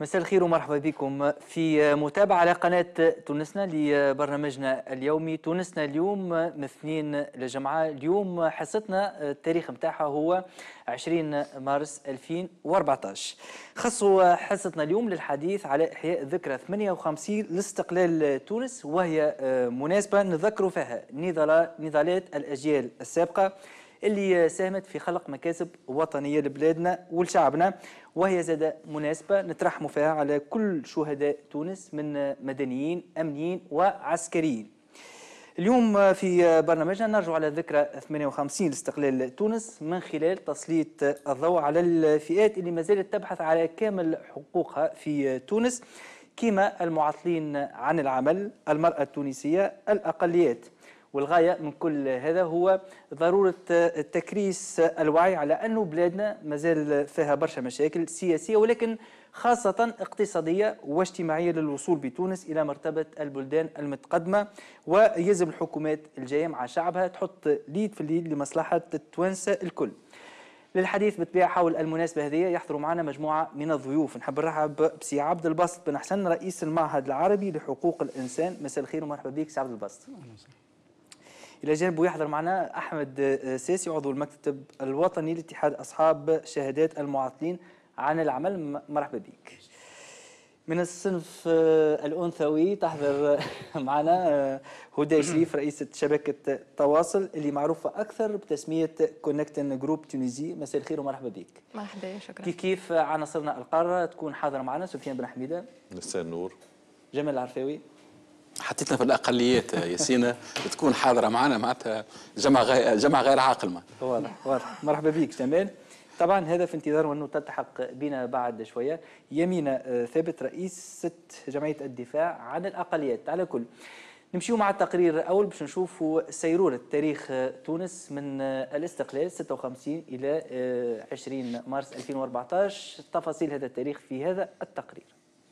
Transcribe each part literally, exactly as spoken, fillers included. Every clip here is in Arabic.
مساء الخير ومرحبا بكم في متابعة على قناة تونسنا لبرنامجنا اليومي. تونسنا اليوم من اثنين لجمعة. اليوم حصتنا التاريخ متاعها هو عشرين مارس ألفين وأربعطاش. خصوا حصتنا اليوم للحديث على إحياء ذكرى ثمانية وخمسين لاستقلال تونس، وهي مناسبة نذكروا فيها نضالات الأجيال السابقة اللي ساهمت في خلق مكاسب وطنية لبلادنا ولشعبنا، وهي زادة مناسبة نترحموا فيها على كل شهداء تونس من مدنيين أمنيين وعسكريين. اليوم في برنامجنا نرجع على ذكرى ثمانية وخمسين لاستقلال تونس من خلال تسليط الضوء على الفئات اللي ما زالت تبحث على كامل حقوقها في تونس، كما المعطلين عن العمل، المرأة التونسية، الأقليات. والغاية من كل هذا هو ضرورة تكريس الوعي على أن بلادنا مازال فيها برشا مشاكل سياسية، ولكن خاصة اقتصادية واجتماعية للوصول بتونس إلى مرتبة البلدان المتقدمة. ويجب الحكومات الجاية مع شعبها تحط ليد في اليد لمصلحة التوانسة الكل. للحديث بالطبيعة حول المناسبة هذه يحضر معنا مجموعة من الضيوف. نحب نرحب بسي عبد الباسط بن حسن، رئيس المعهد العربي لحقوق الإنسان. مساء الخير ومرحبا بك سي عبد الباسط. إلى جانبه يحضر معنا أحمد ساسي، عضو المكتب الوطني لاتحاد أصحاب شهادات المعطلين عن العمل. مرحبا بك. من الصنف الأنثوي تحضر معنا هدى شريف، رئيسة شبكة تواصل اللي معروفة أكثر بتسمية كونكتن جروب تونيزي. مساء الخير ومرحبا بك. مرحبا، شكرا. كيف كيف عناصرنا القارة تكون حاضرة معنا؟ سفيان بن حميدة. مساء النور. جمال العرفاوي. حطيتنا في الاقليات ياسين تكون حاضره معنا، معناتها جمع غير جمع غير عاقل. ما واضح واضح. مرحبا بك جمال. طبعا هذا في انتظار انه تلتحق بنا بعد شويه يمينة ثابت، رئيسة جمعيه الدفاع عن الاقليات. على كل نمشيو مع التقرير الاول باش نشوفوا سيروره تاريخ تونس من الاستقلال ستة وخمسين الى عشرين مارس ألفين وأربعطاش. تفاصيل هذا التاريخ في هذا التقرير.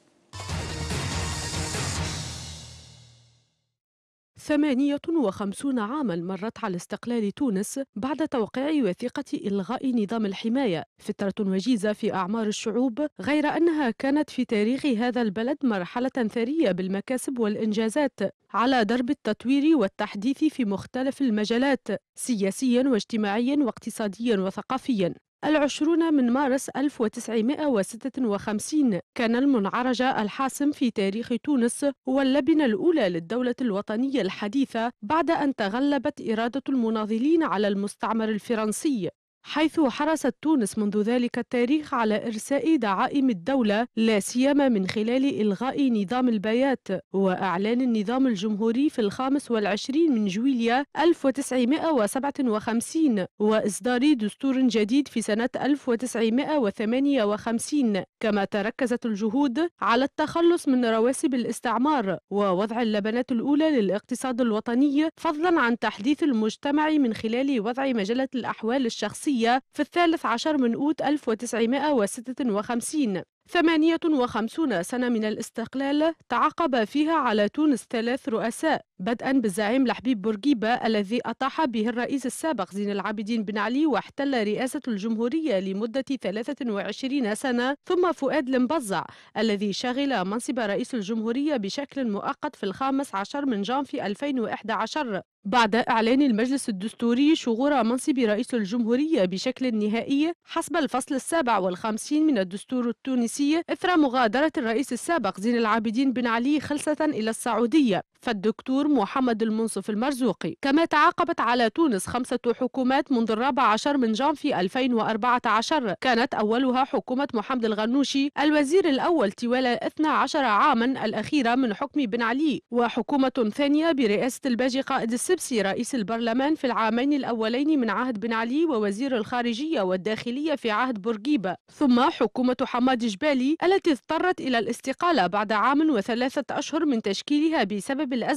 ثمانية وخمسون عاما مرت على استقلال تونس بعد توقيع وثيقة إلغاء نظام الحماية، فترة وجيزة في أعمار الشعوب، غير أنها كانت في تاريخ هذا البلد مرحلة ثرية بالمكاسب والإنجازات على درب التطوير والتحديث في مختلف المجالات سياسيا واجتماعيا واقتصاديا وثقافيا. العشرون من مارس ألف وتسعمائة وستة وخمسين كان المنعرج الحاسم في تاريخ تونس واللبنة الأولى للدولة الوطنية الحديثة بعد أن تغلبت إرادة المناضلين على المستعمر الفرنسي، حيث حرصت تونس منذ ذلك التاريخ على إرساء دعائم الدولة، لا سيما من خلال إلغاء نظام البيات وإعلان النظام الجمهوري في الخامس والعشرين من جويليا ألف وتسعمائة وسبعة وخمسين، وإصدار دستور جديد في سنة ألف وتسعمائة وثمانية وخمسين. كما تركزت الجهود على التخلص من رواسب الاستعمار ووضع اللبنات الأولى للاقتصاد الوطني، فضلا عن تحديث المجتمع من خلال وضع مجلة الأحوال الشخصية في الثالث عشر من أوت ألف وتسعمائة وستة وخمسين. ثمانية وخمسون سنة من الاستقلال تعاقب فيها على تونس ثلاث رؤساء، بدءا بالزعيم لحبيب بورقيبة الذي أطاح به الرئيس السابق زين العابدين بن علي واحتل رئاسة الجمهورية لمدة ثلاثة وعشرين سنة، ثم فؤاد المبزع الذي شغل منصب رئيس الجمهورية بشكل مؤقت في الخامس عشر من جانفي ألفين وإحدى عشر بعد إعلان المجلس الدستوري شغور منصب رئيس الجمهورية بشكل نهائي حسب الفصل السابع والخمسين من الدستور التونسي إثر مغادرة الرئيس السابق زين العابدين بن علي خلصة إلى السعودية، فالدكتور محمد المنصف المرزوقي. كما تعاقبت على تونس خمسة حكومات منذ الرابع عشر من جانفي ألفين وأربعة عشر، كانت أولها حكومة محمد الغنوشي الوزير الأول طوال اثني عشر عاما الأخيرة من حكم بن علي، وحكومة ثانية برئاسة الباجي قائد السبسي رئيس البرلمان في العامين الأولين من عهد بن علي ووزير الخارجية والداخلية في عهد بورقيبة، ثم حكومة حماد جبالي التي اضطرت إلى الاستقالة بعد عام وثلاثة أشهر من تشكيلها بسبب الأزمة التي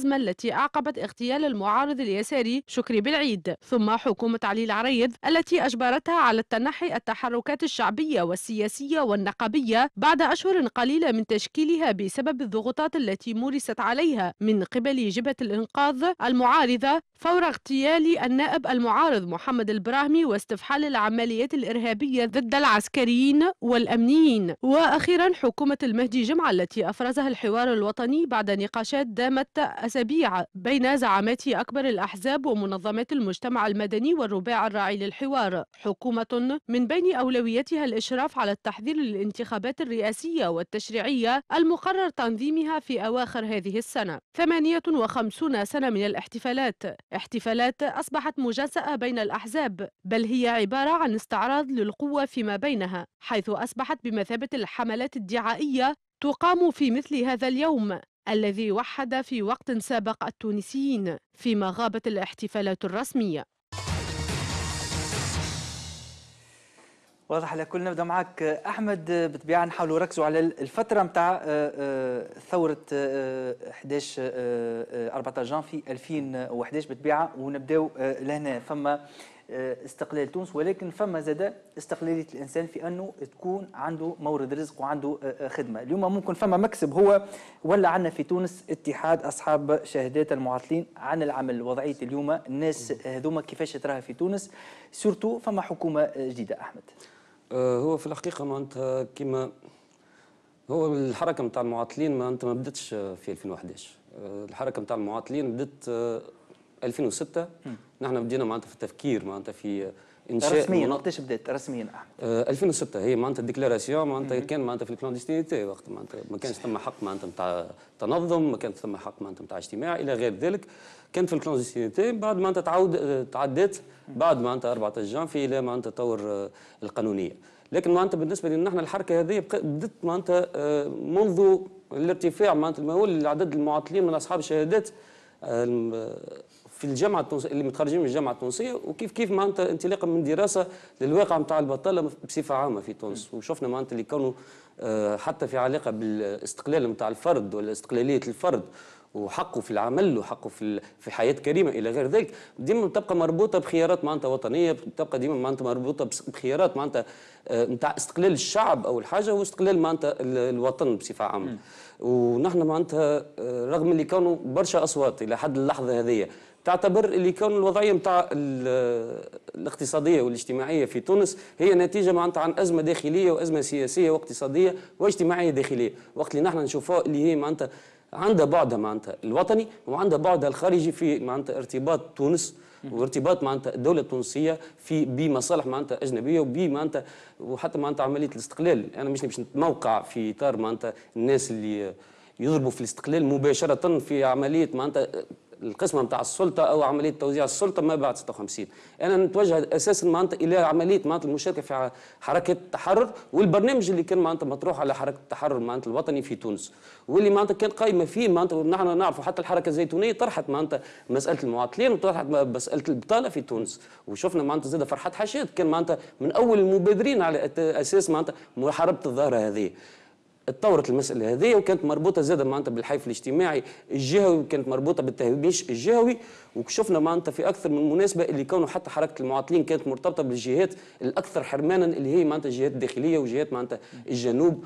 التي أعقبت اغتيال المعارض اليساري شكري بالعيد، ثم حكومة علي العريض التي أجبرتها على تنحي التحركات الشعبية والسياسية والنقابية بعد أشهر قليلة من تشكيلها بسبب الضغوطات التي مورست عليها من قبل جبهة الإنقاذ المعارضة فور اغتيال النائب المعارض محمد البراهمي واستفحال العمليات الإرهابية ضد العسكريين والأمنيين. وأخيرا حكومة المهدي جمعة التي أفرزها الحوار الوطني بعد نقاشات دامت أسابيع بين زعامات أكبر الأحزاب ومنظمات المجتمع المدني والرباع الراعي للحوار، حكومة من بين أولوياتها الإشراف على التحضير للانتخابات الرئاسية والتشريعية المقرر تنظيمها في أواخر هذه السنة. ثمانية وخمسين سنة من الاحتفالات، احتفالات أصبحت مجزأة بين الأحزاب، بل هي عبارة عن استعراض للقوة فيما بينها، حيث أصبحت بمثابة الحملات الدعائية تقام في مثل هذا اليوم الذي وحد في وقت سابق التونسيين، فيما غابت الاحتفالات الرسمية. واضح على كل. نبدا معك احمد، بالطبيعه نحاولوا نركزوا على الفتره نتاع ثوره احداش أربعة عشر جانفي ألفين وأحد عشر بالطبيعه، ونبداو لهنا. فما استقلال تونس، ولكن فما زاد استقلاليه الانسان في انه تكون عنده مورد رزق وعنده خدمه. اليوم ممكن فما مكسب هو ولا عندنا في تونس اتحاد اصحاب شهادات المعاطلين عن العمل. وضعيه اليوم الناس هذوما كيفاش تراها في تونس، سورتو فما حكومه جديده. احمد، هو في الحقيقه معناتها كما هو الحركه نتاع المعاطلين معناتها ما بدتش في ألفين وأحد عشر. الحركه نتاع المعاطلين بدت ألفين وستة. نحن بدينا معناتها في التفكير معناتها في انشاء رسميا. وقتاش بدات رسميا احمد؟ ألفين وستة هي معناتها الديكلاراسيون معناتها كان معناتها في الكلاندستينيتي وقت معناتها ما كانش ثم حق معناتها نتاع تنظم، ما كان ثم حق معناتها نتاع اجتماع الى غير ذلك. كانت في الكلاندستينيتي، بعد معناتها تعود تعدت بعد معناتها أربعة عشر جانفي الى معناتها تطور القانونيه. لكن معناتها بالنسبه لنا نحن الحركه هذه بدت معناتها منذ الارتفاع معناتها المهول لعدد المعاطلين من اصحاب الشهادات في الجامعه التونسيه اللي متخرجين من الجامعه التونسيه، وكيف كيف معناتها انطلاقا من دراسه للواقع نتاع البطاله بصفه عامه في تونس. وشفنا معناتها اللي كانوا حتى في علاقه بالاستقلال نتاع الفرد والاستقلاليه الفرد وحقه في العمل وحقه في في حياه كريمه الى غير ذلك، ديما تبقى مربوطه بخيارات معناتها وطنيه، تبقى ديما معناتها مربوطه بخيارات معناتها نتاع استقلال الشعب اول حاجه واستقلال معناتها الوطن بصفه عامه. ونحن معناتها رغم اللي كانوا برشا اصوات الى حد اللحظه هذه تعتبر اللي كون الوضعيه نتاع الاقتصاديه والاجتماعيه في تونس هي نتيجه معناتها عن ازمه داخليه وازمه سياسيه واقتصاديه واجتماعيه داخليه، وقت اللي نحن نشوفوها اللي هي معناتها عندها بعدها معناتها الوطني وعندها بعدها الخارجي في معناتها ارتباط تونس وارتباط معناتها الدوله التونسيه في بمصالح معناتها اجنبيه وبي معناتها وحتى معناتها عمليه الاستقلال. انا مش باش نتموقع في اطار معناتها الناس اللي يضربوا في الاستقلال مباشره في عمليه معناتها القسمه نتاع السلطه او عمليه توزيع السلطه ما بعد ستة وخمسين. انا نتوجه اساسا معناتها الى عمليه معناتها المشاركه في حركه التحرر والبرنامج اللي كان معناتها مطروح على حركه التحرر معناتها الوطني في تونس، واللي معناتها كان قائمه فيه معناتها ونحن نعرفوا حتى الحركه الزيتونيه طرحت معناتها مساله المعاطلين وطرحت مساله البطاله في تونس، وشفنا معناتها زاد فرحات حشاد كان معناتها من اول المبادرين على اساس معناتها محاربه الظاهره هذه. اتطورت المساله هذه وكانت مربوطه زاده معناتها بالحيف الاجتماعي الجهوي وكانت مربوطه بالتهميش الجهوي، وشفنا معناتها في اكثر من مناسبه اللي كانوا حتى حركه المعاطلين كانت مرتبطه بالجهات الاكثر حرمانا اللي هي معناتها الجهات الداخليه وجهات معناتها الجنوب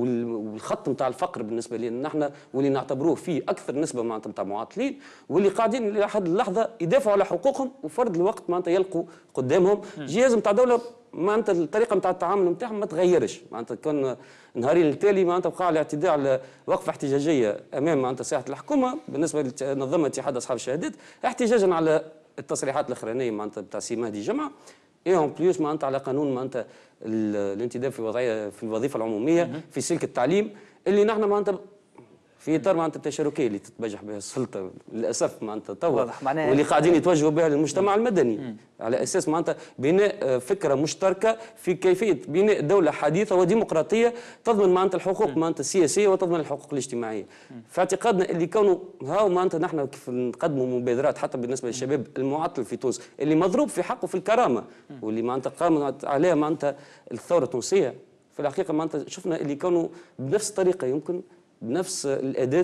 والخط نتاع الفقر بالنسبه لنا نحن واللي نعتبروه فيه اكثر نسبه معناتها نتاع معاطلين واللي قاعدين لحد اللحظه يدافعوا على حقوقهم وفرد الوقت معناتها يلقوا قدامهم جهاز نتاع دوله معناتها الطريقه نتاع التعامل نتاعهم ما تغيرش. معناتها كان نهارين التالي معناتها وقع الاعتداء على وقفه احتجاجيه امام معناتها ساحه الحكومه بالنسبه لنظمه اتحاد اصحاب الشهادات احتجاجا على التصريحات الاخرانيه معناتها بتاع سي مهدي جمعه اي اون بليس معناتها على قانون معناتها الانتداب في وضعيه في الوظيفه العموميه في سلك التعليم اللي نحن معناتها في اطار معناتها التشاركيه اللي تتبجح بها السلطه للاسف معناتها توا واللي قاعدين يتوجهوا بها للمجتمع المدني مم. على اساس معناتها بناء فكره مشتركه في كيفيه بناء دوله حديثه وديمقراطيه تضمن معناتها الحقوق معناتها السياسيه وتضمن الحقوق الاجتماعيه. في اعتقادنا اللي كانوا هاو معناتها نحن كيف نقدموا مبادرات حتى بالنسبه للشباب المعطل في تونس اللي مضروب في حقه في الكرامه واللي معناتها قامت عليها معناتها الثوره التونسيه، في الحقيقه معناتها شفنا اللي كانوا بنفس الطريقه يمكن بنفس الاداه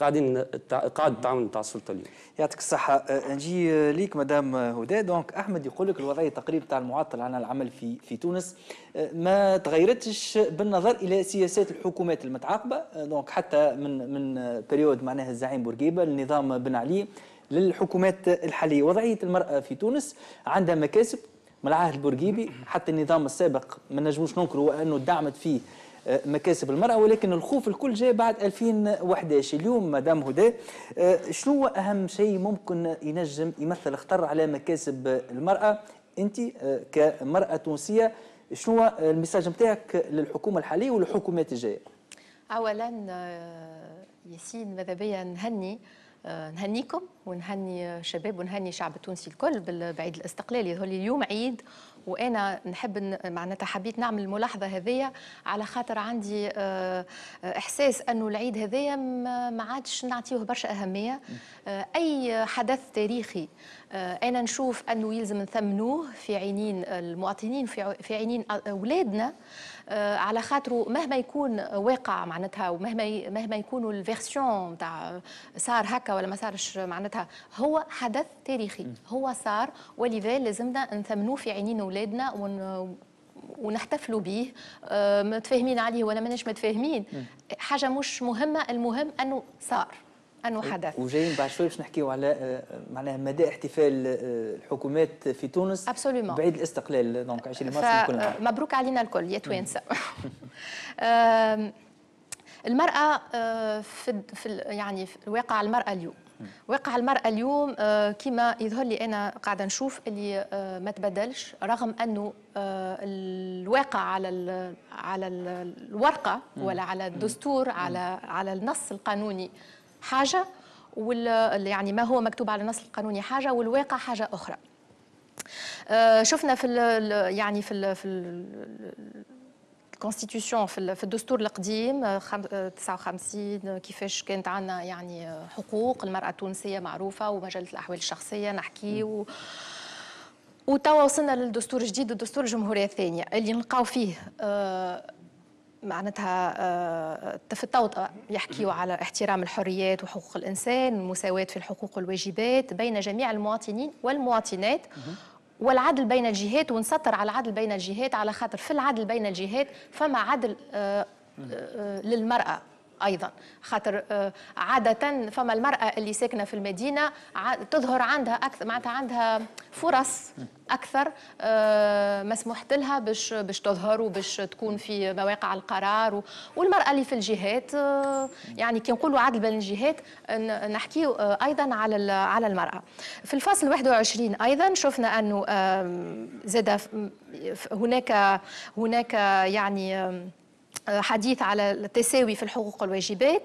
قاعدين قاعد التعاون نتاع السلطه اليوم. يعطيك الصحة. نجي ليك مدام هدى. دونك أحمد يقول لك الوضعية تقريبا تاع المعطل عن العمل في في تونس ما تغيرتش بالنظر إلى سياسات الحكومات المتعاقبة. دونك حتى من من بريود معناها الزعيم بورقيبة النظام بن علي للحكومات الحالية. وضعية المرأة في تونس عندها مكاسب من العهد البورقيبي، حتى النظام السابق ما نجموش ننكروا أنه دعمت فيه مكاسب المرأة، ولكن الخوف الكل جاء بعد ألفين وأحد عشر. اليوم مدام هدى شنو هو أهم شيء ممكن ينجم يمثل خطر على مكاسب المرأة؟ أنت كمرأة تونسية شنو هو المساج نتاعك للحكومة الحالية والحكومات الجاية؟ أولا ياسين ماذا بيا نهني نهنيكم ونهني شباب ونهني الشعب التونسي الكل بعيد الاستقلال. يظهر لي اليوم عيد، وانا نحب معناتها حبيت نعمل الملاحظه هذيا على خاطر عندي احساس انه العيد هذايا ما عادش نعطيوه برشا اهميه. اي حدث تاريخي انا نشوف انه يلزم نثمنوه في عينين المواطنين، في عينين اولادنا، على خاطره مهما يكون واقع معناتها ومهما مهما يكونوا الفيرسيون تاع صار هكا ولا ما صارش، معناتها هو حدث تاريخي، هو صار ولذا لازمنا نثمنوه في عينين اولادنا ون ونحتفلوا به. متفاهمين عليه ولا ماناش متفاهمين حاجه مش مهمه، المهم انه صار، انه حدث. وجايين بعد شوي باش نحكيو على معناها مدى احتفال الحكومات في تونس Absolument. بعيد الاستقلال دونك عشرين مارس كلنا. مبروك علينا الكل يا توانسه. المراه في في يعني في واقع المراه اليوم، واقع المرأة اليوم كما يظهر لي أنا قاعدة نشوف اللي ما تبدلش، رغم أنه الواقع على ال على ال الورقة ولا على الدستور على على النص القانوني حاجة، وال يعني ما هو مكتوب على النص القانوني حاجة والواقع حاجة أخرى. شفنا في ال يعني في ال في ال الكونستيتيوشن في في الدستور القديم تسعة وخمسين كيفاش كانت عندنا يعني حقوق المرأة التونسية معروفة ومجلة الأحوال الشخصية نحكي و وتوا وصلنا للدستور الجديد، الدستور الجمهورية الثانية اللي نلقاو فيه آه معناتها آه في التوطئة يحكيوا على احترام الحريات وحقوق الإنسان، المساواة في الحقوق والواجبات بين جميع المواطنين والمواطنات، والعدل بين الجهات، ونسطر على العدل بين الجهات على خاطر في العدل بين الجهات فما عدل آآ آآ للمرأة أيضا، خاطر عادة فما المرأة اللي ساكنة في المدينة تظهر عندها أكثر معناتها عندها فرص أكثر مسموح لها باش باش تظهر وباش تكون في مواقع القرار، والمرأة اللي في الجهات يعني كي نقولوا عدل بين الجهات نحكيو أيضا على على المرأة. في الفصل واحد وعشرين أيضا شفنا أنه زاد هناك هناك يعني حديث على التساوي في الحقوق والواجبات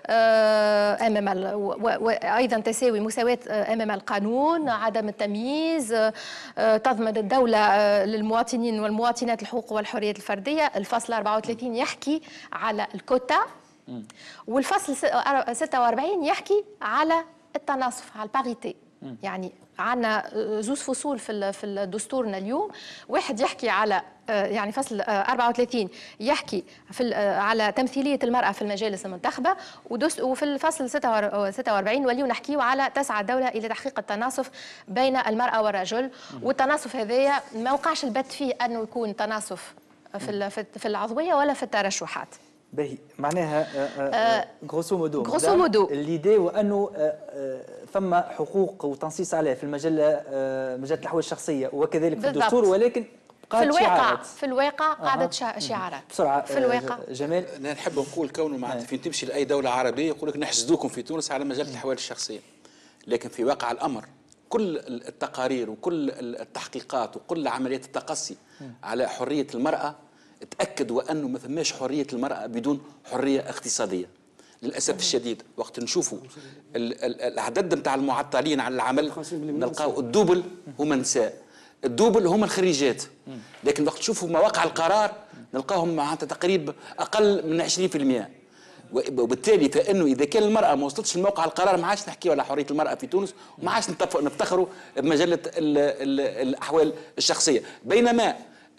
امام وايضا تساوي مساواه امام القانون، عدم التمييز، تضمن الدوله للمواطنين والمواطنات الحقوق والحريات الفرديه. الفصل أربعة وثلاثين يحكي على الكوتا، والفصل ستة وأربعين يحكي على التناصف، على الباريتي. يعني عندنا زوز فصول في في دستورنا اليوم، واحد يحكي على يعني فصل أربعة وثلاثين يحكي في على تمثيليه المراه في المجالس المنتخبه، وفي الفصل ستة وأربعين وليو نحكيو على تسعى الدوله الى تحقيق التناصف بين المراه والرجل. والتناصف هذايا ما وقعش البت فيه انه يكون تناصف في في العضويه ولا في الترشحات. باهي معناها غروسو مودو غروسو مودو الليدي وانه فما حقوق وتنصيص عليها في المجله مجله الاحوال الشخصيه وكذلك في الدستور، ولكن في الواقع في الواقع قعدت شعارات بسرعه في الواقع. جمال انا نحب نقول كونه معناتها فين تمشي لاي دوله عربيه يقول لك نحسدوكم في تونس على مجله الاحوال الشخصيه، لكن في واقع الامر كل التقارير وكل التحقيقات وكل عمليات التقصي على حريه المراه تأكد وأنه ما فماش حرية المرأة بدون حرية اقتصادية. للأسف الشديد وقت نشوفوا العدد نتاع المعطلين على العمل نلقاو الدوبل هما النساء، الدوبل هما الخريجات، لكن وقت نشوفوا مواقع القرار نلقاهم معناتها تقريبا أقل من عشرين بالمئة. وبالتالي فإنه إذا كان المرأة ما وصلتش لموقع القرار ما عادش نحكيو على حرية المرأة في تونس، وما عادش نفتخروا بمجلة الأحوال الشخصية. بينما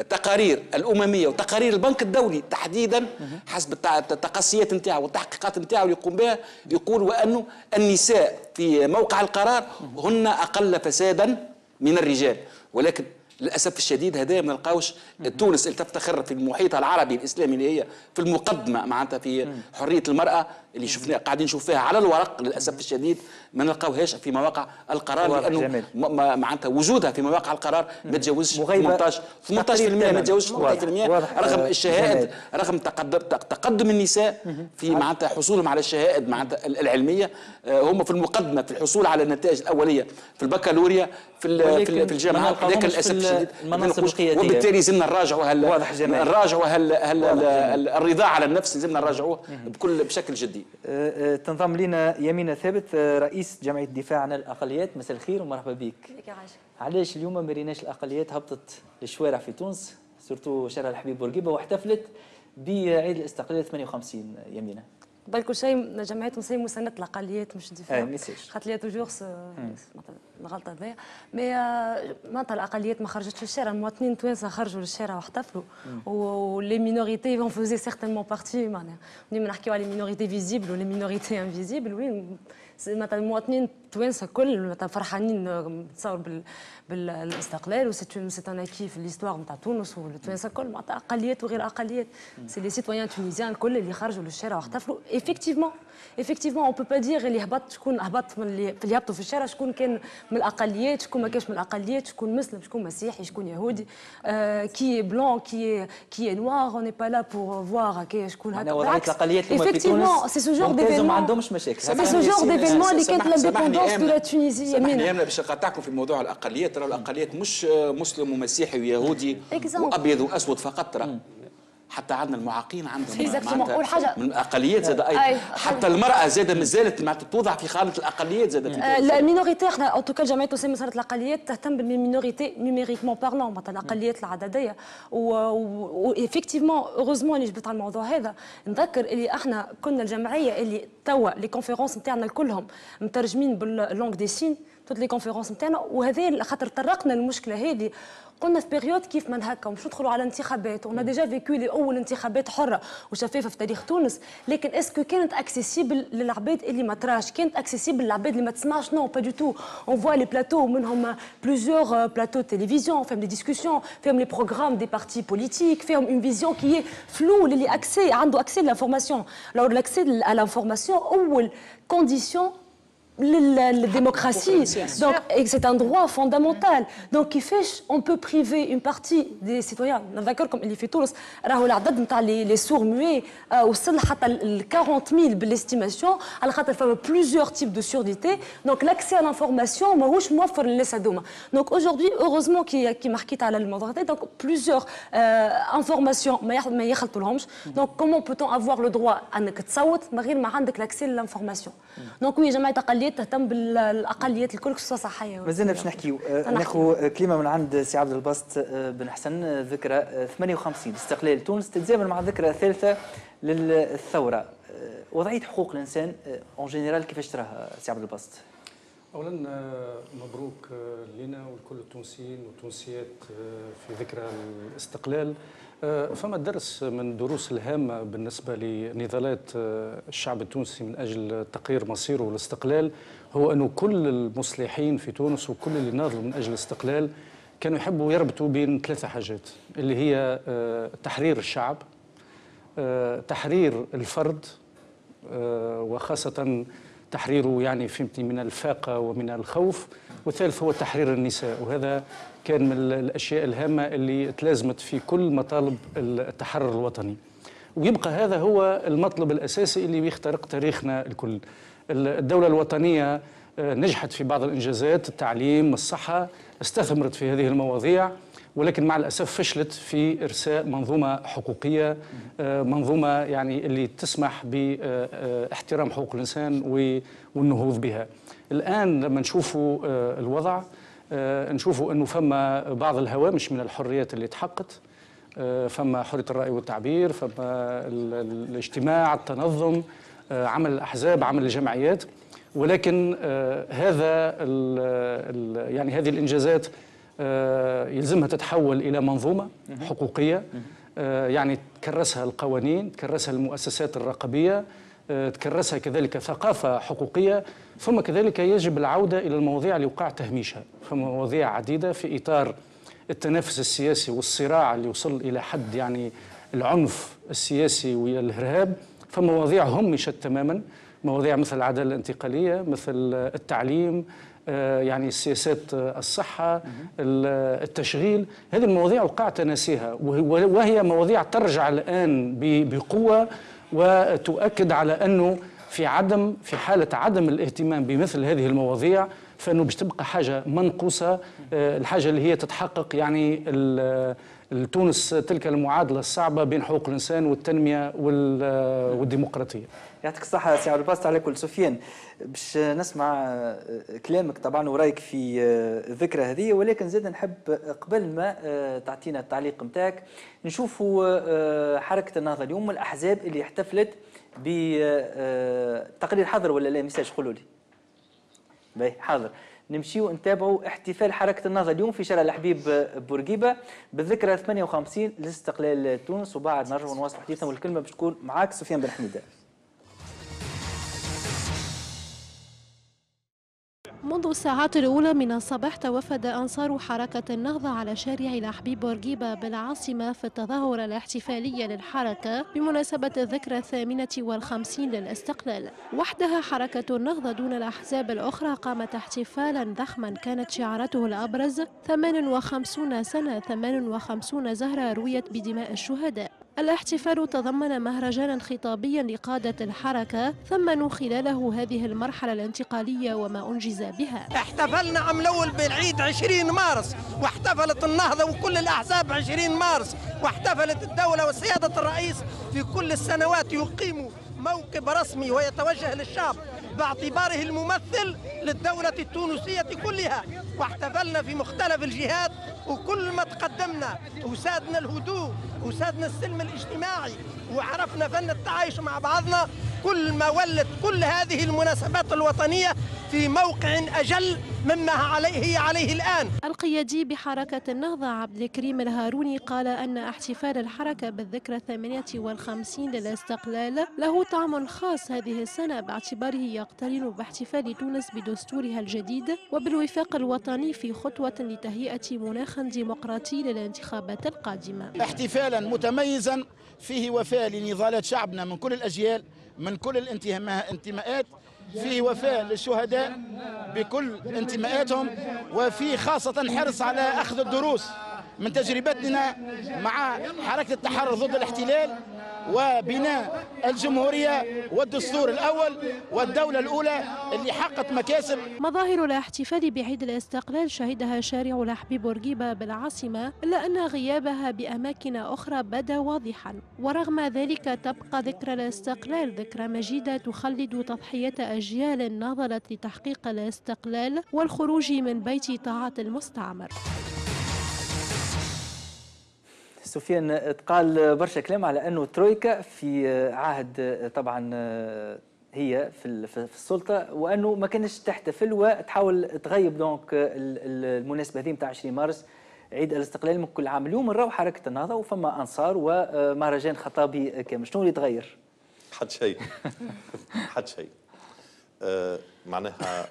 التقارير الامميه وتقارير البنك الدولي تحديدا حسب التقصيات نتاعو والتحقيقات نتاعو اللي يقوم بها، يقول وانه النساء في موقع القرار هن اقل فسادا من الرجال. ولكن للاسف الشديد هذا ما نلقاوش تونس اللي تفتخر في المحيط العربي الاسلامي اللي هي في المقدمه معناتها في حريه المراه اللي شفنا قاعدين نشوف فيها على الورق، للاسف الشديد ما نلقاوهاش في مواقع القرار، لانه معناتها وجودها في مواقع القرار ما تجاوزش ثمانية عشر بالمئة ما تجاوزش ثمانية عشر بالمئة رغم الشهائد، رغم تقدم تقدم النساء في معناتها حصولهم على الشهائد معناتها العلميه، هم في المقدمه في الحصول على النتائج الاوليه في البكالوريا في في الجامعات، لكن للاسف الشديد وبالتالي زلنا نراجعوا هل نراجعوا هل هل الرضا على النفس زلنا نراجعوه بكل بشكل جدي. تنضم لنا يمينة ثابت رئيس جمعية الدفاع عن الأقليات، مساء الخير ومرحبا بك. علاش اليوم ما ريناش الأقليات هبطت للشوارع في تونس سورتو شارع الحبيب بورقيبة واحتفلت بعيد الاستقلال ثمانية وخمسين؟ يمينة قبل كل شيء جمعية تونسية مساندة الأقليات مش دفاع، خاطر لي توجور الغلطة هذيا، مي معناتها الأقليات ما خرجتش في الشارع، المواطنين التوانسة خرجوا للشارع واحتفلوا، ولي مينوريتي اون فوزي سيغتينمون بارتي، معناها ديما نحكيو على لي مينوريتي فيزيبل ولي مينوريتي انفيزيبل، وين مثلا المواطنين التوانسه الكل مثلا فرحانين نتصور بال بالاستقلال، و سي ان اكي في ليستوار نتاع تونس والتوانسه الكل معناتها اقليات وغير اقليات، سي لي سيتويان تونيزيان الكل اللي خرجوا للشارع واحتفلوا. ايفيكتيفمون ايفيكتيفمون اون بو با دير اللي هبط شكون هبط من اللي اللي هبطوا في الشارع شكون كان من الاقليات، شكون ما كانش من الاقليات، شكون مسلم، شكون مسيحي، شكون يهودي، كي بلون كي كي نوار، اون ني با لا بور فوار هكا شكون هكا. وضعيه الاقليات اللي في تونس سي سو جور ديفينمون ما عندهمش مشاكل، سي سو جور ديفينمون اللي كانت لانديبوندونس دو لا تونيزي. سامحني انا باش نقاطعكم في موضوع الاقليات، ترى الاقليات مش مسلم ومسيحي ويهودي وابيض واسود فقط، ترى حتى عندنا المعاقين عندهم من الاقليات زاد ايضا، حتى المراه زاد مازالت معناتها توضع في خانه الاقليات زاد في تونس. لا المينوريتي احنا او توكا جمعيه تونسيه مساله الاقليات تهتم بالمينوريتي نيميريكمون بارلون، مثلا الاقليات العدديه، و ايفيكتيفمون اوروزمون اللي جبت على الموضوع هذا نذكر اللي احنا كنا الجمعيه اللي توا لي كونفيرونس نتاعنا كلهم مترجمين باللونغ دي سين، توت لي كونفيرونس نتاعنا، وهذا خاطر طرقنا المشكله هذه قلنا في بيريود كيف من هكا ومش ندخلوا على انتخابات، ونا ديجا فيكو لي اول انتخابات حره وشفافه في تاريخ تونس، لكن اسكو كانت اكسيسيبل للعباد اللي ما تراش، كانت اكسيسيبل للعباد اللي ما تسمعش؟ نو با دو تو، اون فوا لي بلاتو منهم بليزيور بلاتو تيليفزيون فيهم دي ديسكوسيون، فيهم لي بروغرام دي بارتي بوليتيك، فيهم اون فيزيون كي هي فلو اللي اكسي عنده اكسي لانفورماسيون. لو لاكسي à l'information اول كونديسيون للديمقراtie, donc c'est un droit fondamental. Donc كيفاش on peut priver une partie des citoyens؟ نذكركم اللي في تونس راهو العدد نتاع لي سور موي وصل حتى ل أربعين ألف بالاستيماسيون، على خاطر فما بليزيور تيب دو سورديتي، دونك لاكسي على لانفورماسيون ماهوش موفر للناس هذوما. دونك اوجوردي اوروزمون كي كيما حكيت على الموضوع هذا، دونك بليزيور انفورماسيون ما يخلطولهمش. دونك كومون بوتون افوار لو دروا انك تصوت من غير ما عندك لاكسي للانفورماسيون؟ دونك وي جماعه اقليات تهتم بالاقليات الكل سواء صحيه. مازلنا باش نحكيو ناخذ كلمه من عند سي عبد الباسط بن حسن. ذكرى ثمانية وخمسين استقلال تونس تتزامن مع الذكرى الثالثه للثوره. وضعيه حقوق الانسان اون جينيرال كيفاش تراها سي عبد الباسط؟ اولا مبروك لنا ولكل التونسيين والتونسيات في ذكرى الاستقلال. فما درس من الدروس الهامة بالنسبة لنضالات الشعب التونسي من أجل تقرير مصيره والاستقلال، هو أنه كل المصلحين في تونس وكل اللي ناضلوا من أجل الاستقلال كانوا يحبوا يربطوا بين ثلاثة حاجات، اللي هي تحرير الشعب، تحرير الفرد، وخاصة تحريره يعني فهمتني من الفاقة ومن الخوف، والثالث هو تحرير النساء. وهذا كان من الأشياء الهامة اللي تلازمت في كل مطالب التحرر الوطني، ويبقى هذا هو المطلب الأساسي اللي بيخترق تاريخنا الكل. الدولة الوطنية نجحت في بعض الإنجازات، التعليم، الصحة، استثمرت في هذه المواضيع، ولكن مع الأسف فشلت في إرساء منظومة حقوقية، منظومة يعني اللي تسمح باحترام حقوق الإنسان والنهوض بها. الآن لما نشوفوا الوضع نشوفوا أنه فما بعض الهوامش من الحريات اللي تحققت، فما حرية الرأي والتعبير، فما الاجتماع، التنظم، عمل الأحزاب، عمل الجمعيات، ولكن هذا ال ال يعني هذه الإنجازات يلزمها تتحول إلى منظومة حقوقية، يعني تكرسها القوانين، تكرسها المؤسسات الرقابية، تكرسها كذلك ثقافة حقوقية. ثم كذلك يجب العودة إلى المواضيع اللي وقع تهميشها، فمواضيع عديدة في إطار التنافس السياسي والصراع اللي وصل إلى حد يعني العنف السياسي والإرهاب. فمواضيع همشت تماما، مواضيع مثل العدالة الانتقالية، مثل التعليم، يعني السياسات الصحة، التشغيل. هذه المواضيع وقع تناسيها، وهي مواضيع ترجع الآن بقوة وتؤكد على أنه في عدم في حالة عدم الاهتمام بمثل هذه المواضيع فإنه باش تبقى حاجة منقوصة، الحاجة اللي هي تتحقق يعني تونس تلك المعادلة الصعبة بين حقوق الإنسان والتنمية والديمقراطية. يعطيك الصحة سي عبد الباسط على كل. سفيان، باش نسمع كلامك طبعا ورايك في الذكرى هذه، ولكن زاد نحب قبل ما تعطينا التعليق نتاعك نشوفوا حركة النهضة اليوم والأحزاب اللي احتفلت بتقرير حاضر ولا لا؟ ميساج قولوا لي. باهي حاضر. نمشيو نتابعوا احتفال حركة النهضة اليوم في شارع الحبيب بورقيبة بالذكرى ثمانية وخمسين لاستقلال تونس، وبعد نرجعوا نواصلوا حديثنا والكلمة باش تكون معاك سفيان بن حميدة. منذ الساعات الأولى من الصباح توافد أنصار حركة النهضة على شارع الحبيب بورقيبة بالعاصمة في التظاهرة الاحتفالية للحركة بمناسبة الذكرى الثامنة والخمسين للاستقلال. وحدها حركة النهضة دون الأحزاب الأخرى قامت احتفالا ضخما كانت شعارته الأبرز ثمان وخمسين سنة، ثمان وخمسين زهرة رويت بدماء الشهداء. الاحتفال تضمن مهرجانا خطابيا لقادة الحركة ثمنوا خلاله هذه المرحلة الانتقالية وما أنجز بها. احتفلنا عام الأول بالعيد عشرين مارس، واحتفلت النهضة وكل الأحزاب عشرين مارس، واحتفلت الدولة وسيادة الرئيس في كل السنوات يقيم موكب رسمي ويتوجه للشعب باعتباره الممثل للدولة التونسية كلها. واحتفلنا في مختلف الجهات، وكل ما تقدمنا وسادنا الهدوء وسادنا السلم الاجتماعي وعرفنا فن التعايش مع بعضنا، كل ما ولت كل هذه المناسبات الوطنية في موقع أجل مما عليه هي عليه الآن. القيادي بحركة النهضة عبد الكريم الهاروني قال أن احتفال الحركة بالذكرى الثامنة والخمسين للاستقلال له طعم خاص هذه السنة باعتباره يقترن باحتفال تونس بدستورها الجديد وبالوفاق الوطني في خطوة لتهيئة مناخ ديمقراطي للانتخابات القادمة. احتفالا متميزا فيه وفاء لنضالات شعبنا من كل الأجيال من كل الانتماءات، فيه وفاء للشهداء بكل انتماءاتهم، وفيه خاصة حرص على أخذ الدروس من تجربتنا مع حركة التحرر ضد الاحتلال وبناء الجمهورية والدستور الأول والدولة الأولى اللي حققت مكاسب. مظاهر الاحتفال بعيد الاستقلال شهدها شارع الحبيب بورقيبة بالعاصمة، إلا أن غيابها بأماكن أخرى بدا واضحا. ورغم ذلك تبقى ذكرى الاستقلال ذكرى مجيدة تخلد تضحية أجيال ناضلت لتحقيق الاستقلال والخروج من بيت طاعة المستعمر. سفيان، تقال برشا كلام على انه ترويكا في عهد طبعا هي في في السلطه، وانه ما كانش تحتفل وتحاول تغيب دونك المناسبه هذه نتاع عشرين مارس عيد الاستقلال من كل عام. اليوم نراو حركه النهضه وفما انصار ومهرجان خطابي كامل، شنو اللي تغير؟ حد شيء حد شيء آه معناها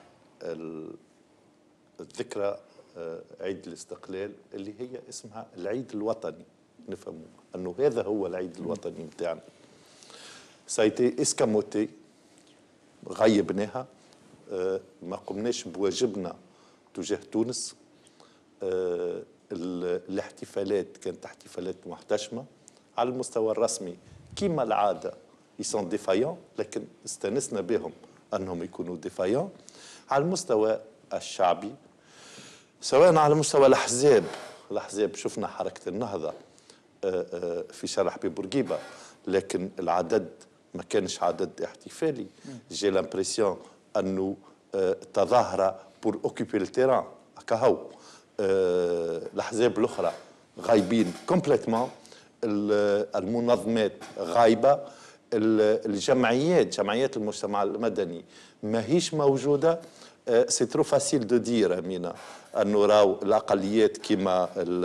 الذكرى آه عيد الاستقلال اللي هي اسمها العيد الوطني، نفهموا انه هذا هو العيد الوطني نتاعنا. سايتي اسكاموتي غيبناها، آه ما قمناش بواجبنا تجاه تونس. آه الاحتفالات كانت احتفالات محتشمه على المستوى الرسمي كما العاده يسون ديفايون، لكن استانسنا بهم انهم يكونوا ديفايون. على المستوى الشعبي سواء على مستوى الاحزاب، الاحزاب شفنا حركه النهضه في شارع حبيب بورقيبه، لكن العدد ما كانش عدد احتفالي. جي لامبرسيون انه تظاهره بور اوكيبي التيران كهو. الاحزاب الاخرى غايبين كومبليتمون، المنظمات غايبه، الجمعيات جمعيات المجتمع المدني ماهيش موجوده. سي ترو فاسيل دو دير امينه انه راو الاقليات كما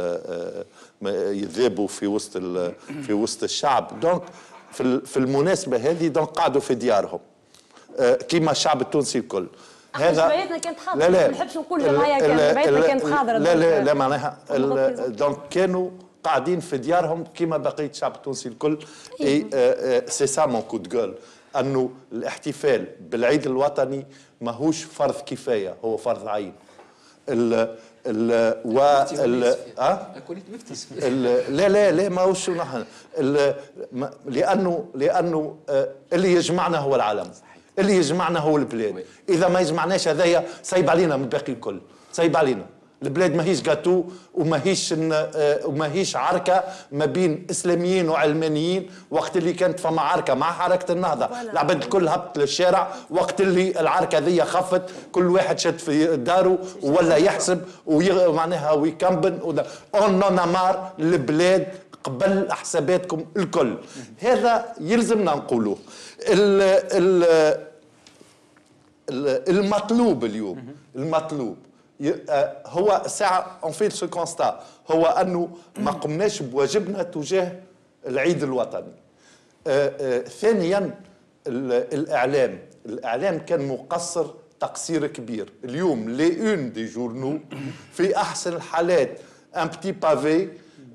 يذابوا في وسط في وسط الشعب. دونك في المناسبه هذه دونك قعدوا في ديارهم كما الشعب التونسي الكل. هذا جمعيتنا كانت حاضره، ما نحبش نقول جمعيه كانت جمعيتنا كانت حاضره. لا لا لا معناها دونك كانوا قاعدين في ديارهم كما بقيه الشعب التونسي الكل. اي سي سا مون كو دو جول، انه الاحتفال بالعيد الوطني ماهوش فرض كفايه، هو فرض عين. ال ال و ال اه لا لا لا ماهوش نحن لانه لانه اللي يجمعنا هو العالم، اللي يجمعنا هو البلاد. اذا ما يجمعناش هذايا صيب علينا من الباقي الكل، صيب علينا. البلاد ماهيش جاتو وماهيش وماهيش عركه ما بين اسلاميين وعلمانيين. وقت اللي كانت فما عركه مع حركه النهضه العباد الكل هبط للشارع، وقت اللي العركه ذي خفت كل واحد شد في داره ولا يحسب ومعناها ويكمبن. اون نون مار البلاد قبل حساباتكم الكل. هذا يلزمنا نقولوه. المطلوب اليوم المطلوب هو ساعة اون فيت سو كونستا، هو انه ما قمناش بواجبنا تجاه العيد الوطني. آآ آآ ثانيا الاعلام، الاعلام كان مقصر تقصير كبير. اليوم لي اون دي جورنو في احسن الحالات ان بتي بافي،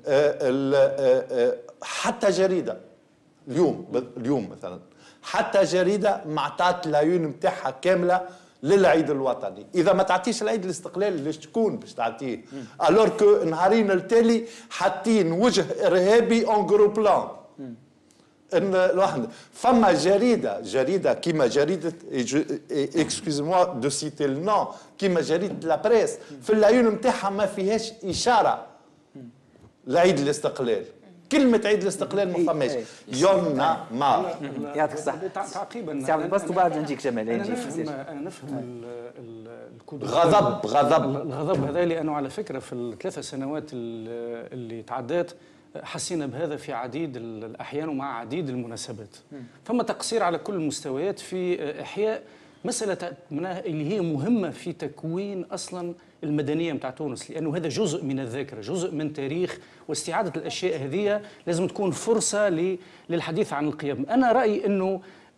حتى جريده اليوم اليوم مثلا حتى جريده معطات لايون نتاعها كامله للعيد الوطني. اذا ما تعطيش العيد الاستقلال ليش تكون باش تعطيه؟ الور كو نهارين التالي حاطين وجه ارهابي اون جرو بلان. ان الواحد فما جريده جريده كيما جريده اكسكوز موا دو سيتي النون كيما جريده لا بريس في العيون نتاعها ما فيهاش اشاره لعيد الاستقلال. كلمة عيد الاستقلال ما فماش. يونا ما يعطيك الصحة. تعقيبا سي عبد الباسط وبعد نجيك جمال. انا نفهم انا نفهم الكود غضب غضب الغضب هذا، لانه على فكرة في الثلاث سنوات اللي تعدات حسينا بهذا في عديد الاحيان ومع عديد المناسبات. فما تقصير على كل المستويات في احياء مسألة اللي هي مهمة في تكوين أصلا المدنية متاع تونس، لأنه هذا جزء من الذاكرة، جزء من تاريخ، واستعادة الأشياء هذه لازم تكون فرصة للحديث عن القيم. أنا رأيي أنه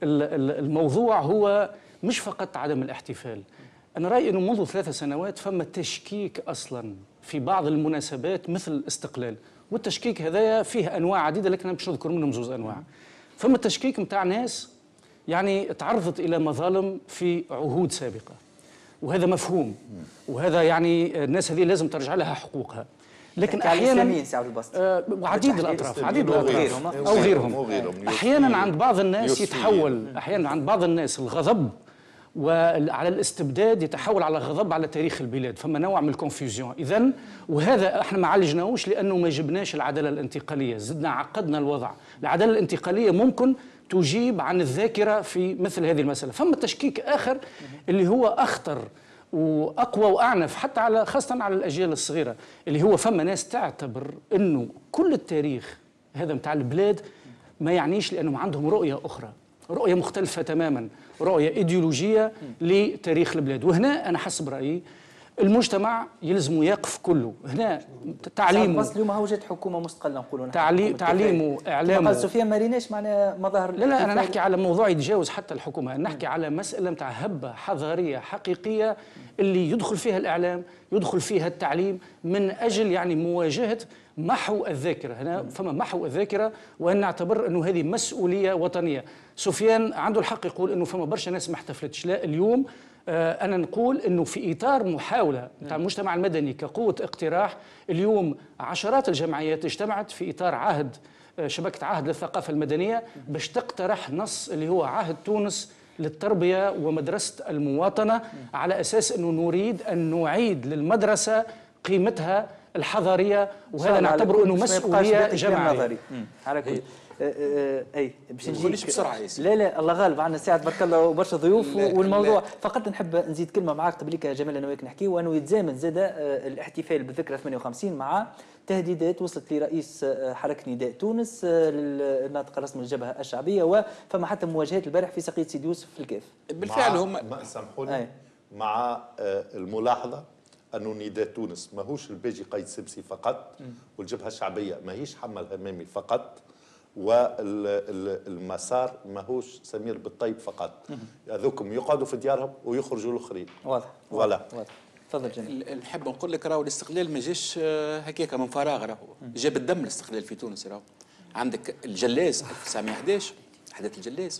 الموضوع هو مش فقط عدم الاحتفال. أنا رأيي أنه منذ ثلاث سنوات فما تشكيك أصلا في بعض المناسبات مثل الاستقلال، والتشكيك هذا فيه أنواع عديدة لكن أنا باش نذكر منهم زوز أنواع. فما التشكيك متاع ناس يعني تعرضت إلى مظالم في عهود سابقة، وهذا مفهوم، وهذا يعني الناس هذه لازم ترجع لها حقوقها. لكن احيانا آه وعديد الاطراف عديد الاطراف او غيرهم احيانا عند بعض الناس يتحول احيانا عند بعض الناس الغضب وعلى الاستبداد يتحول على غضب على تاريخ البلاد. فما نوع من الكونفيوزيون. اذا وهذا احنا ما عالجناهوش لانه ما جبناش العداله الانتقاليه، زدنا عقدنا الوضع. العداله الانتقاليه ممكن تجيب عن الذاكره في مثل هذه المساله. فما تشكيك اخر اللي هو اخطر واقوى واعنف حتى على خاصه على الاجيال الصغيره، اللي هو فما ناس تعتبر انه كل التاريخ هذا متاع البلاد ما يعنيش، لانهم عندهم رؤيه اخرى، رؤيه مختلفه تماما، رؤيه ايديولوجيه لتاريخ البلاد. وهنا انا حسب رايي المجتمع يلزم يقف كله. هنا تعليمه بس اليوم هو جات حكومه مستقله نقولوا تعليم تعليمه اعلامه. قال سفيان ما ريناش معناها مظاهر. لا لا انا نحكي على موضوع يتجاوز حتى الحكومه، نحكي على مساله نتاع هبه حضاريه حقيقيه اللي يدخل فيها الاعلام، يدخل فيها التعليم، من اجل يعني مواجهه محو الذاكره. هنا فما محو الذاكره، وان نعتبر انه هذه مسؤوليه وطنيه. سفيان عنده الحق يقول انه فما برشا ناس ما احتفلتش. لا، اليوم آه أنا نقول أنه في إطار محاولة نتاع المجتمع المدني كقوة اقتراح، اليوم عشرات الجمعيات اجتمعت في إطار عهد آه شبكة عهد للثقافة المدنية باش تقترح نص اللي هو عهد تونس للتربية ومدرسة المواطنة، على أساس أنه نريد أن نعيد للمدرسة قيمتها الحضارية، وهذا نعتبر أنه مسؤولية جماعية. اي باش نجيك بسرعه. لا لا الله غالب، عندنا ساعه تبارك الله وبرشا ضيوف والموضوع. فقط نحب نزيد كلمه معاك قبليك يا جمال انا وياك نحكي، وانه يتزامن زاد الاحتفال بالذكرى ثمانية وخمسين مع تهديدات وصلت لرئيس حركه نداء تونس الناطق الرسمي للجبهه الشعبيه، وفما حتى مواجهات البارح في سقيت سيدي يوسف في الكاف. بالفعل هم ما سامحوني مع الملاحظه انه نداء تونس ماهوش الباجي قايد سبسي فقط، والجبهه الشعبيه ماهيش حمل همامي فقط، والمسار ماهوش سمير بالطيب فقط. هذوكم يقعدوا في ديارهم ويخرجوا الاخرين. واضح. ولا واضح. تفضل جميل. نحب نقول لك راهو الاستقلال ما جاش هكاك من فراغ، راهو جاب الدم الاستقلال في تونس. راهو عندك الجلاز ألف وتسعمائة وأحد عشر، حدث الجلاز.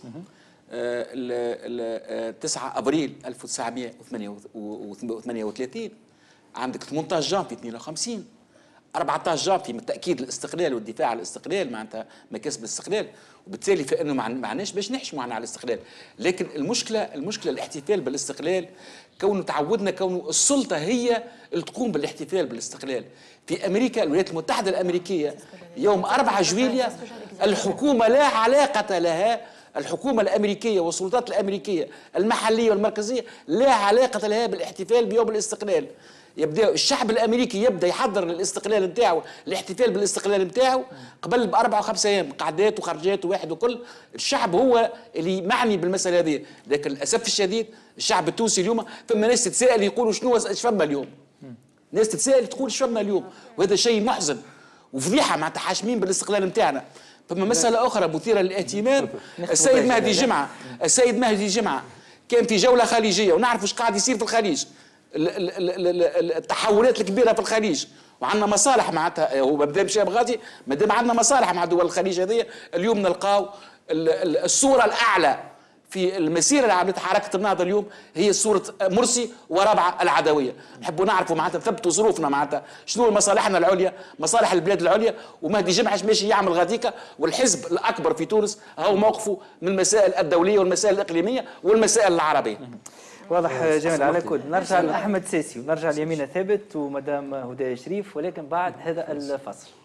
تسعة ابريل ألف وتسعمائة وثمانية وثلاثين، عندك ثمانية عشر جانفي اثنين وخمسين، أربعة عشر جانفي من تاكيد الاستقلال والدفاع عن الاستقلال، معناتها مكاسب الاستقلال، وبالتالي فانه ما معناش باش نحشموا على الاستقلال. لكن المشكله المشكله الاحتفال بالاستقلال كونه تعودنا كونه السلطه هي اللي تقوم بالاحتفال بالاستقلال. في امريكا الولايات المتحده الامريكيه يوم أربعة جويلية الحكومه لا علاقه لها، الحكومة الأمريكية والسلطات الأمريكية المحلية والمركزية لا علاقة لها بالاحتفال بيوم الاستقلال. يبدا الشعب الامريكي يبدا يحضر للاستقلال نتاعو، الاحتفال بالاستقلال نتاعو قبل باربع وخمس ايام، قعدات وخرجات وواحد وكل. الشعب هو اللي معني بالمساله هذه، لكن للاسف الشديد الشعب التونسي اليوم فما ناس تتساءل يقولوا شنو ايش فما اليوم؟ ناس تتساءل تقول ايش فما اليوم؟ وهذا شيء محزن وفضيحه معناتها حاشمين بالاستقلال نتاعنا. فما مساله اخرى مثيره للاهتمام، السيد مهدي جمعه، السيد مهدي جمعه كان في جوله خليجيه ونعرف ايش قاعد يصير في الخليج، التحولات الكبيره في الخليج، وعندنا مصالح معناتها. هو مبدا مشى بغادي ما دام عندنا مصالح مع دول الخليج هذه. اليوم نلقاو الصوره الاعلى في المسيره اللي عملتها حركه النهضه اليوم هي صوره مرسي ورابعه العدويه. نحبوا نعرفوا معناتها نثبتوا ظروفنا معناتها شنو مصالحنا العليا، مصالح البلاد العليا، ومهدي جمعه ماشي يعمل غاديكا. والحزب الاكبر في تونس هو موقفه من المسائل الدوليه والمسائل الاقليميه والمسائل العربيه. واضح جميل. على كل نرجع لاحمد ساسي ونرجع ليمينه ثابت ومدام هدايا شريف، ولكن بعد هذا الفصل.